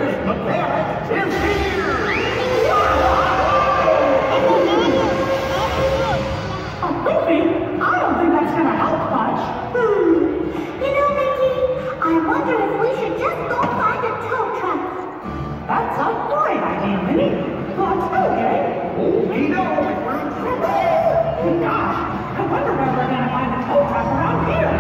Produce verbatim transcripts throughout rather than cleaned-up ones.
greatest mechanic is here! A Goofy? I don't think that's gonna help much. Hmm. You know, Mickey, I wonder if we should just go find a tow truck. That's a great idea, Minnie. Let's go, gang. Okie doke, we're Gosh, I wonder where we're gonna find a tow truck around here.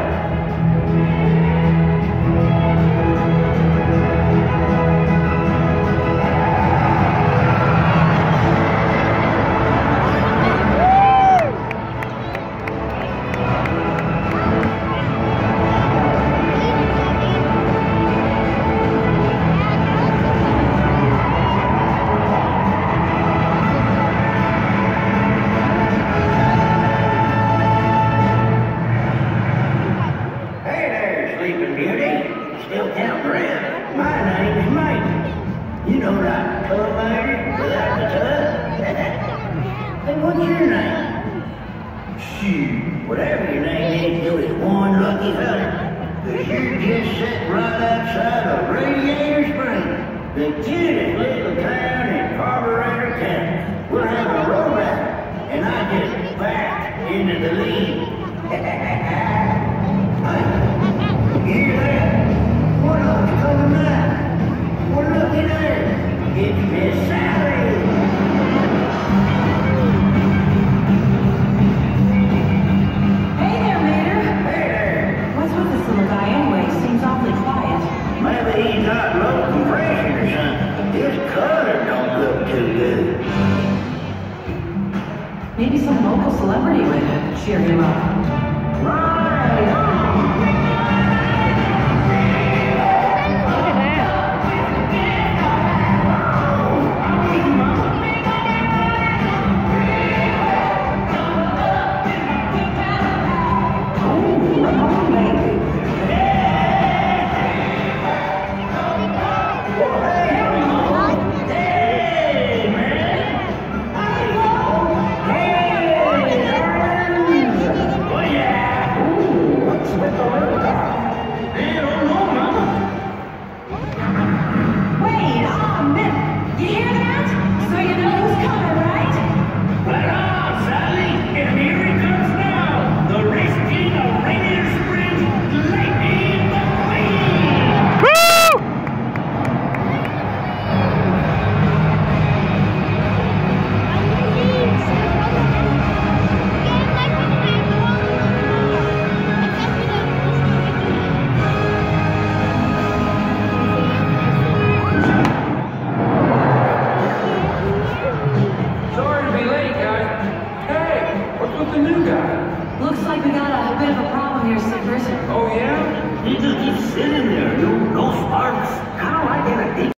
Still count around. My name is Mike. You know that tub lady without the tub? Then what's your name? Shoot, whatever your name is, you is one lucky fella. Cause you're just sitting right outside of Radiator Springs, the cutest little town in Carburetor County. We'll have a road ride, and I just backed into the lead. You hear that? What else coming back? Well, looky there. It's Miss Sally. Hey there, Mater. Hey there. What's with this little guy anyway? Seems awfully quiet. Maybe he's got low compression or something. His color don't look too good. Maybe some local celebrity would cheer him up. Right. Looks like we got a bit of a problem here, Sickers. Oh, yeah? You just keep sitting there, you no sparks. How I get a